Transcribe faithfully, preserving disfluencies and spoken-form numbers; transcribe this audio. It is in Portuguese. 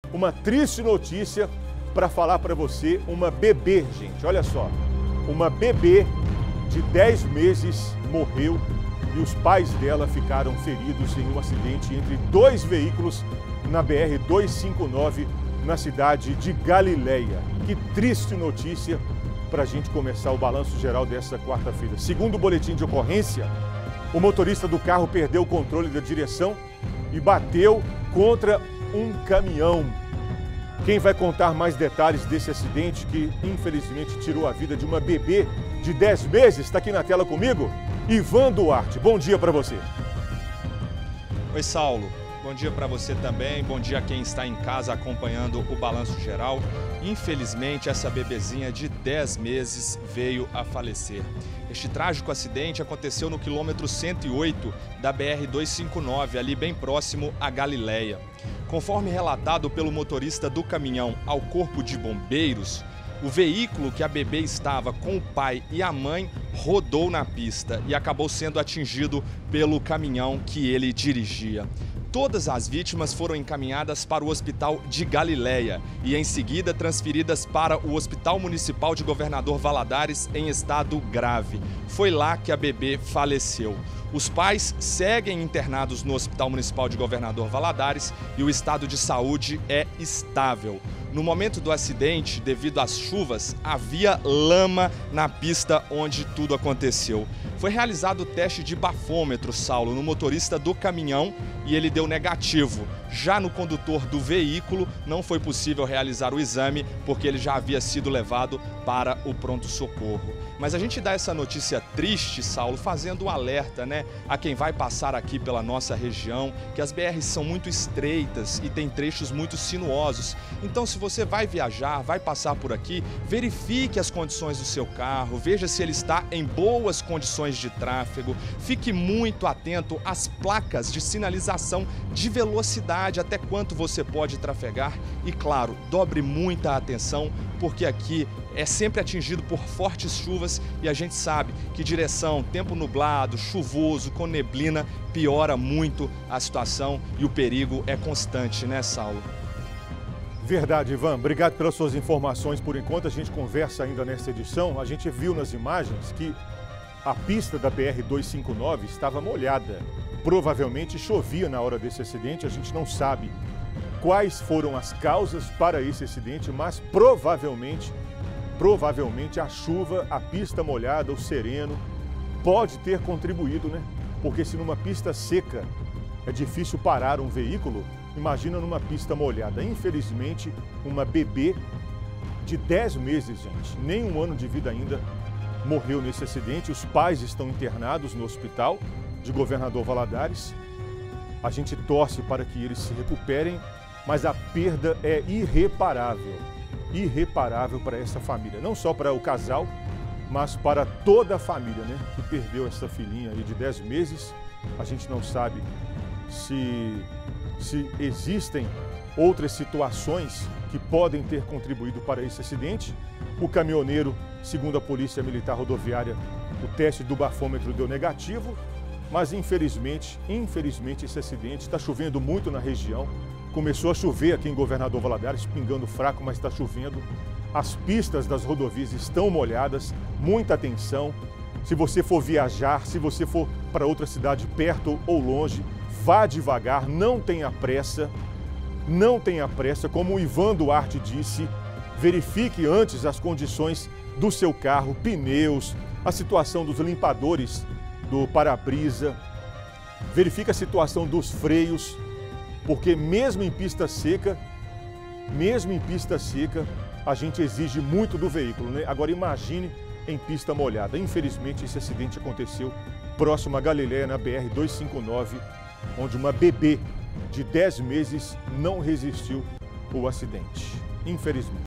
Uma triste notícia para falar para você, uma bebê, gente, olha só. Uma bebê de dez meses morreu e os pais dela ficaram feridos em um acidente entre dois veículos na B R duzentos e cinquenta e nove, na cidade de Galileia. Que triste notícia para a gente começar o balanço geral dessa quarta-feira. Segundo o boletim de ocorrência, o motorista do carro perdeu o controle da direção e bateu contra um caminhão. Quem vai contar mais detalhes desse acidente que, infelizmente, tirou a vida de uma bebê de dez meses, está aqui na tela comigo, Ivan Duarte. Bom dia para você. Oi, Saulo. Bom dia para você também. Bom dia a quem está em casa acompanhando o Balanço Geral. Infelizmente, essa bebezinha de dez meses veio a falecer. Este trágico acidente aconteceu no quilômetro cento e oito da B R duzentos e cinquenta e nove, ali bem próximo a Galileia. Conforme relatado pelo motorista do caminhão ao Corpo de Bombeiros, o veículo que a bebê estava com o pai e a mãe rodou na pista e acabou sendo atingido pelo caminhão que ele dirigia. Todas as vítimas foram encaminhadas para o Hospital de Galileia e, em seguida, transferidas para o Hospital Municipal de Governador Valadares em estado grave. Foi lá que a bebê faleceu. Os pais seguem internados no Hospital Municipal de Governador Valadares e o estado de saúde é estável. No momento do acidente, devido às chuvas, havia lama na pista onde tudo aconteceu. Foi realizado o teste de bafômetro, Saulo, no motorista do caminhão e ele deu negativo. Já no condutor do veículo, não foi possível realizar o exame porque ele já havia sido levado para o pronto-socorro. Mas a gente dá essa notícia triste, Saulo, fazendo um alerta, né, a quem vai passar aqui pela nossa região, que as B Rs são muito estreitas e tem trechos muito sinuosos. Então, se você vai viajar, vai passar por aqui, verifique as condições do seu carro, veja se ele está em boas condições de tráfego, fique muito atento às placas de sinalização de velocidade, até quanto você pode trafegar e, claro, dobre muita atenção, porque aqui é sempre atingido por fortes chuvas e a gente sabe que direção, tempo nublado, chuvoso, com neblina, piora muito a situação e o perigo é constante, né, Saulo? Verdade, Ivan. Obrigado pelas suas informações. Por enquanto, a gente conversa ainda nessa edição. A gente viu nas imagens que a pista da B R duzentos e cinquenta e nove estava molhada. Provavelmente chovia na hora desse acidente. A gente não sabe quais foram as causas para esse acidente, mas provavelmente, provavelmente a chuva, a pista molhada, o sereno, pode ter contribuído, né? Porque se numa pista seca é difícil parar um veículo, imagina numa pista molhada. Infelizmente, uma bebê de dez meses, gente, nem um ano de vida ainda, morreu nesse acidente. Os pais estão internados no hospital de Governador Valadares. A gente torce para que eles se recuperem, mas a perda é irreparável. Irreparável para essa família. Não só para o casal, mas para toda a família, né, que perdeu essa filhinha aí de dez meses. A gente não sabe se, se existem outras situações que podem ter contribuído para esse acidente. O caminhoneiro, segundo a Polícia Militar Rodoviária, o teste do bafômetro deu negativo, mas infelizmente, infelizmente esse acidente, está chovendo muito na região. Começou a chover aqui em Governador Valadares, pingando fraco, mas está chovendo. As pistas das rodovias estão molhadas, muita atenção. Se você for viajar, se você for para outra cidade perto ou longe, vá devagar, não tenha pressa, não tenha pressa. Como o Ivan Duarte disse, verifique antes as condições do seu carro, pneus, a situação dos limpadores do para-brisa, verifique a situação dos freios, porque mesmo em pista seca, mesmo em pista seca, a gente exige muito do veículo, né? Agora imagine em pista molhada. Infelizmente esse acidente aconteceu próximo a Galileia, na B R duzentos e cinquenta e nove, onde uma bebê de dez meses não resistiu ao acidente. Infelizmente.